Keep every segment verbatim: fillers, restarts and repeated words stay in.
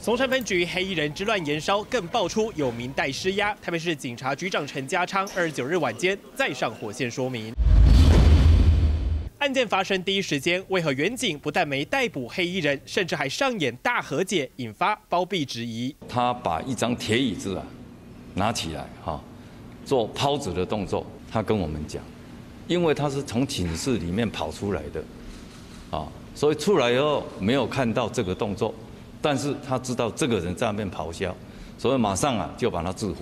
松山分局黑衣人之乱延烧，更爆出有民代施压。台北市警察局长陈家昌二十九日晚间再上火线说明。 案件发生第一时间，为何远警不但没逮捕黑衣人，甚至还上演大和解，引发包庇质疑？ 他把一张铁椅子啊拿起来哈，做抛掷的动作。他跟我们讲，因为他是从寝室里面跑出来的，啊，所以出来以后没有看到这个动作，但是他知道这个人在那边咆哮，所以马上啊就把他制服。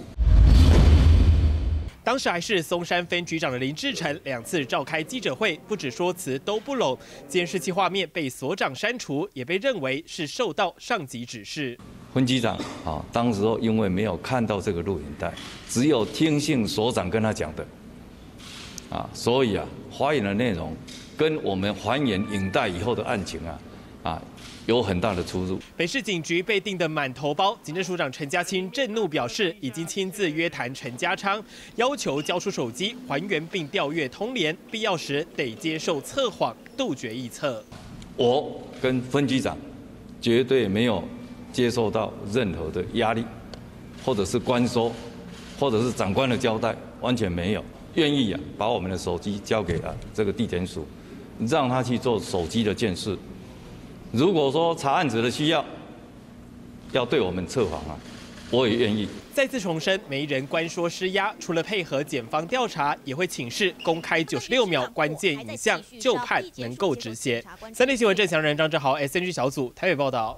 当时还是松山分局长的林志成两次召开记者会，不止说辞都不拢，监视器画面被所长删除，也被认为是受到上级指示。 分局长啊，当时候因为没有看到这个录影带，只有听信所长跟他讲的，啊，所以啊，发言的内容跟我们还原影带以后的案情啊，啊。 有很大的出入。 北市警局被定的满头包，警政署长陈家清震怒表示，已经亲自约谈陈家昌，要求交出手机还原并调阅通联，必要时得接受测谎，杜绝臆测。 我跟分局长绝对没有接受到任何的压力，或者是关说，或者是长官的交代，完全没有。愿意啊，把我们的手机交给啊这个地检署，让他去做手机的鉴识。 如果说查案子的需要，要对我们测谎啊，我也愿意。 再次重申，没人关说施压，除了配合检方调查，也会请示公开九十六秒关键影像，就判能够止血。三立新闻郑祥仁、张志豪 S N G 小组台北报道。